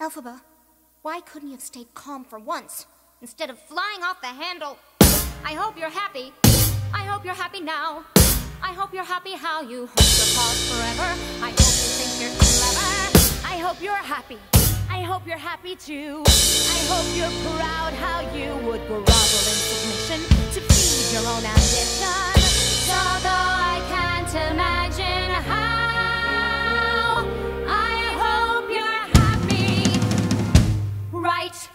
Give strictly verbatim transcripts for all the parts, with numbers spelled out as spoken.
Elphaba, why couldn't you have stayed calm for once, instead of flying off the handle? I hope you're happy. I hope you're happy now. I hope you're happy how you hold your paws forever. I hope you think you're clever. I hope you're happy. I hope you're happy too. I hope you're proud how you would grovel in submission to feed your own ambition. Although I can't imagine how, I hope you're happy right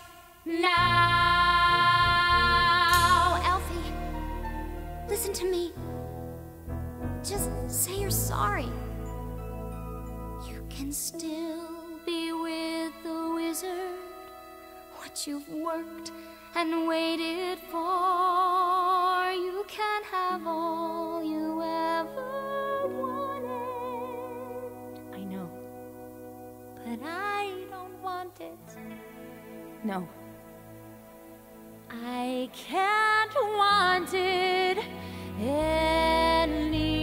now. Elfie, listen to me. Just say you're sorry. You can still be with the wizard. What you've worked and waited for, you can have all you ever wanted. I know, but I don't want it. No, I can't want it anymore.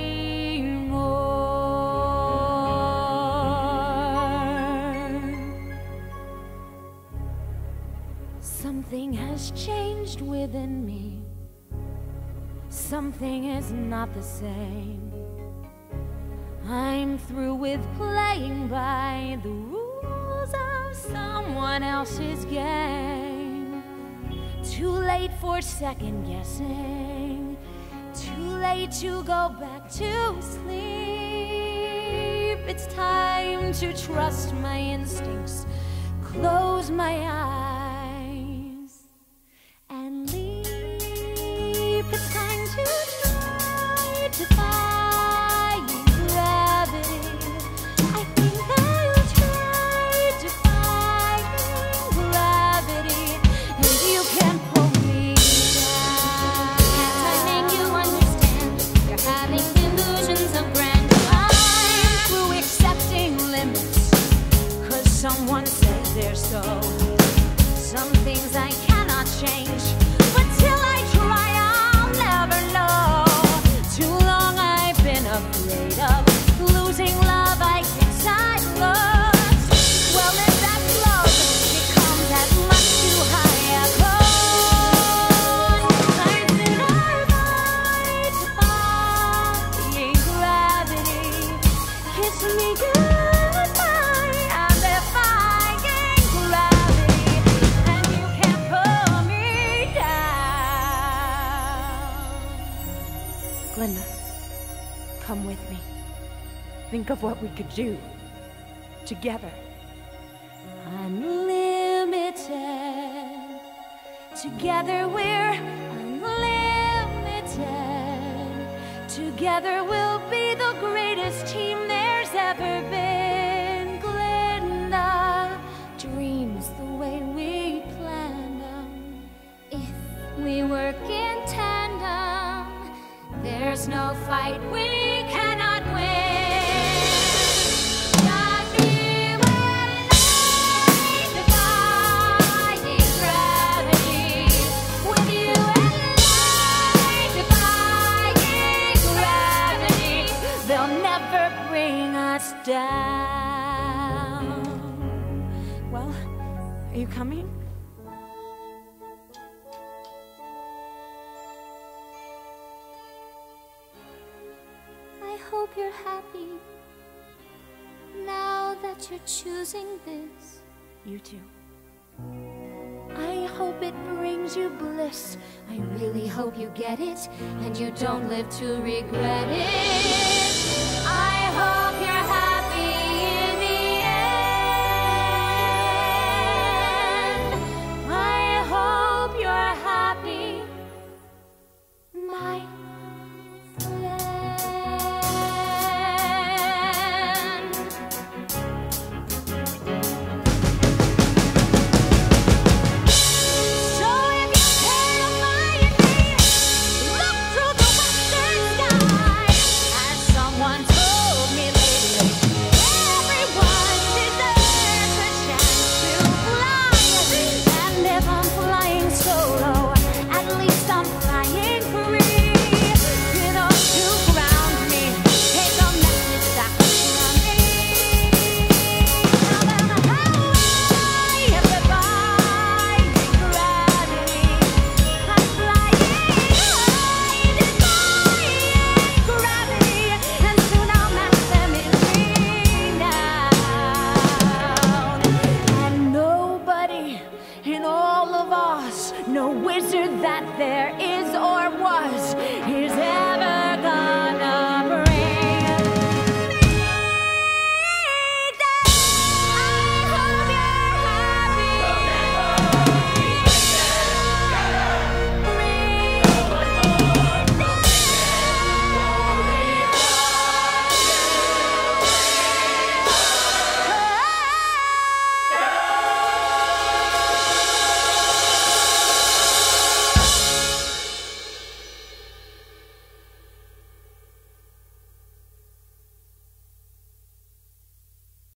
Something has changed within me. Something is not the same. I'm through with playing by the rules of someone else's game. Too late for second guessing. Too late to go back to sleep. It's time to trust my instincts, close my eyes, and leap. It's time to try defying gravity. I think I'll try defying gravity, and you can't pull me down. Can't I make you understand? You're having illusions of grandeur. I'm through accepting limits, 'cause someone said they're so. Some things I cannot change, but till I try, I'll never know. Too long I've been afraid of losing love I guess I lost. Well, if that's love, it comes at much too high a cost. I said I might defying gravity. Kiss me goodbye, I'm defying gravity, and you can't pull me down. Glinda, come with me. Think of what we could do together. Unlimited. Together we're unlimited. Together we'll be the greatest team there's ever been. Glinda, dreams the way we planned them. If we work in tandem, there's no fight we cannot win. Just you and I, defying gravity. With you and I, defying gravity. They'll never bring us down. Well, are you coming? I hope you're happy now that you're choosing this. You too. I hope it brings you bliss. I really hope you get it and you don't live to regret it. I hope you're happy.